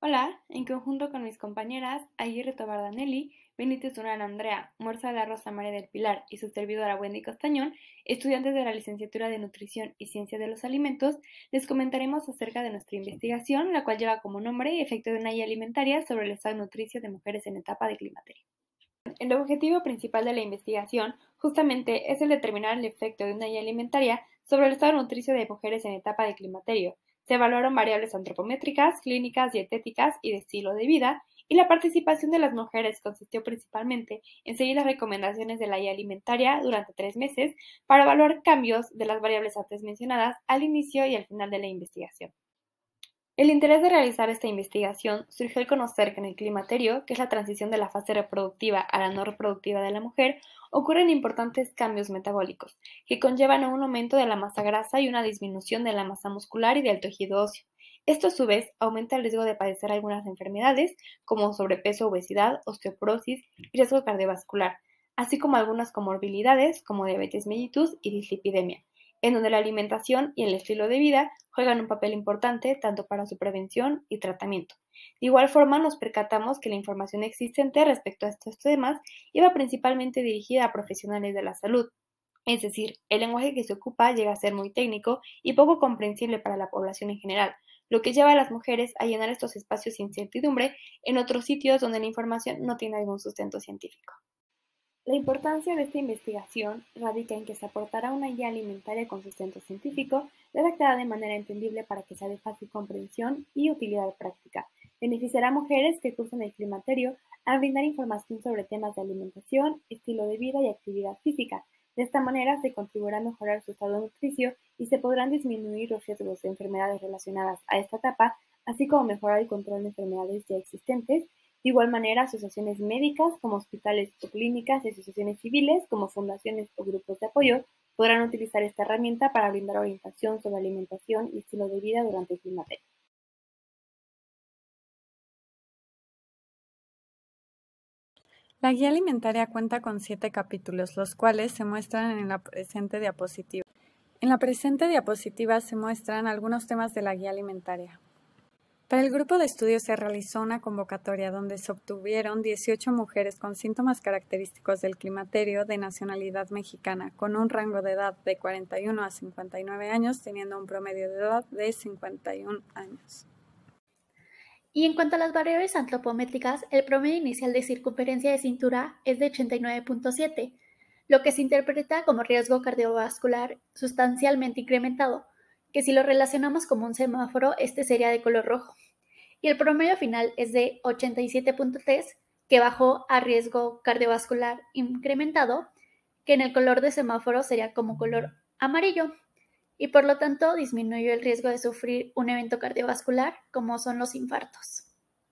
Hola, en conjunto con mis compañeras Aguirre Tobar Danelli, Benítez Durán Andrea, Muerza de la Rosa María del Pilar y su servidora Wendy Castañón, estudiantes de la Licenciatura de Nutrición y Ciencia de los Alimentos, les comentaremos acerca de nuestra investigación, la cual lleva como nombre Efecto de una guía alimentaria sobre el estado nutricio de mujeres en etapa de climaterio. El objetivo principal de la investigación justamente es el determinar el efecto de una guía alimentaria sobre el estado nutricio de mujeres en etapa de climaterio. Se evaluaron variables antropométricas, clínicas, dietéticas y de estilo de vida, y la participación de las mujeres consistió principalmente en seguir las recomendaciones de la guía alimentaria durante 3 meses para evaluar cambios de las variables antes mencionadas al inicio y al final de la investigación. El interés de realizar esta investigación surgió al conocer que en el climaterio, que es la transición de la fase reproductiva a la no reproductiva de la mujer, ocurren importantes cambios metabólicos, que conllevan a un aumento de la masa grasa y una disminución de la masa muscular y del tejido óseo. Esto a su vez aumenta el riesgo de padecer algunas enfermedades como sobrepeso, obesidad, osteoporosis y riesgo cardiovascular, así como algunas comorbilidades como diabetes mellitus y dislipidemia, en donde la alimentación y el estilo de vida juegan un papel importante tanto para su prevención y tratamiento. De igual forma, nos percatamos que la información existente respecto a estos temas iba principalmente dirigida a profesionales de la salud, es decir, el lenguaje que se ocupa llega a ser muy técnico y poco comprensible para la población en general, lo que lleva a las mujeres a llenar estos espacios sin incertidumbre en otros sitios donde la información no tiene algún sustento científico. La importancia de esta investigación radica en que se aportará una guía alimentaria con sustento científico, redactada de manera entendible para que sea de fácil comprensión y utilidad práctica. Beneficiará a mujeres que cursan el climaterio al brindar información sobre temas de alimentación, estilo de vida y actividad física. De esta manera se contribuirá a mejorar su estado nutricio y se podrán disminuir los riesgos de enfermedades relacionadas a esta etapa, así como mejorar el control de enfermedades ya existentes. De igual manera, asociaciones médicas como hospitales o clínicas y asociaciones civiles como fundaciones o grupos de apoyo podrán utilizar esta herramienta para brindar orientación sobre alimentación y estilo de vida durante el climaterio. La guía alimentaria cuenta con 7 capítulos, los cuales se muestran en la presente diapositiva. En la presente diapositiva se muestran algunos temas de la guía alimentaria. Para el grupo de estudio se realizó una convocatoria donde se obtuvieron 18 mujeres con síntomas característicos del climaterio de nacionalidad mexicana, con un rango de edad de 41 a 59 años, teniendo un promedio de edad de 51 años. Y en cuanto a las variables antropométricas, el promedio inicial de circunferencia de cintura es de 89.7, lo que se interpreta como riesgo cardiovascular sustancialmente incrementado, que si lo relacionamos como un semáforo, este sería de color rojo. Y el promedio final es de 87.3, que bajó a riesgo cardiovascular incrementado, que en el color de semáforo sería como color amarillo, y por lo tanto disminuyó el riesgo de sufrir un evento cardiovascular como son los infartos.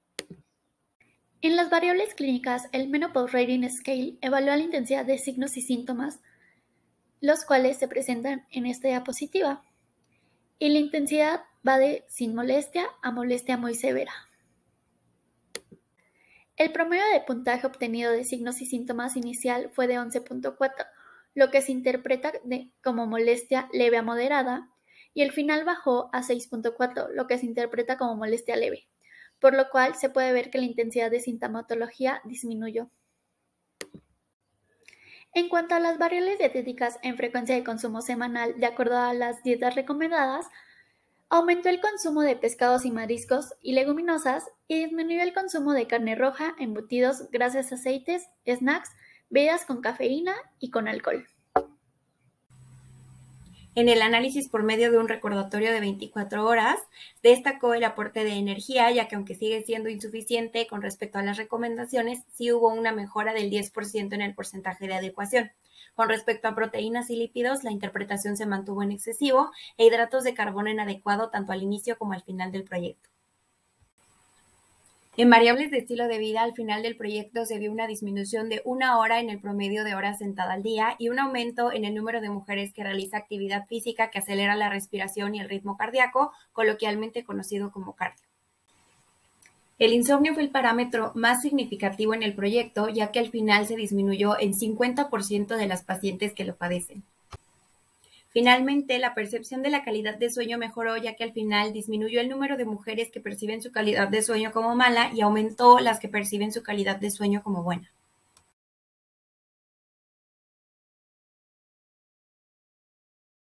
En las variables clínicas, el Menopause Rating Scale evalúa la intensidad de signos y síntomas, los cuales se presentan en esta diapositiva, y la intensidad va de sin molestia a molestia muy severa. El promedio de puntaje obtenido de signos y síntomas inicial fue de 11.4, lo que se interpreta como molestia leve a moderada, y el final bajó a 6.4, lo que se interpreta como molestia leve, por lo cual se puede ver que la intensidad de sintomatología disminuyó. En cuanto a las variables dietéticas en frecuencia de consumo semanal de acuerdo a las dietas recomendadas, aumentó el consumo de pescados y mariscos y leguminosas y disminuyó el consumo de carne roja, embutidos, grasas, aceites, snacks, bebidas con cafeína y con alcohol. En el análisis por medio de un recordatorio de 24 horas, destacó el aporte de energía, ya que aunque sigue siendo insuficiente con respecto a las recomendaciones, sí hubo una mejora del 10% en el porcentaje de adecuación. Con respecto a proteínas y lípidos, la interpretación se mantuvo en excesivo e hidratos de carbono inadecuado tanto al inicio como al final del proyecto. En variables de estilo de vida, al final del proyecto se vio una disminución de 1 hora en el promedio de horas sentada al día y un aumento en el número de mujeres que realiza actividad física que acelera la respiración y el ritmo cardíaco, coloquialmente conocido como cardio. El insomnio fue el parámetro más significativo en el proyecto, ya que al final se disminuyó en 50% de las pacientes que lo padecen. Finalmente, la percepción de la calidad de sueño mejoró, ya que al final disminuyó el número de mujeres que perciben su calidad de sueño como mala y aumentó las que perciben su calidad de sueño como buena.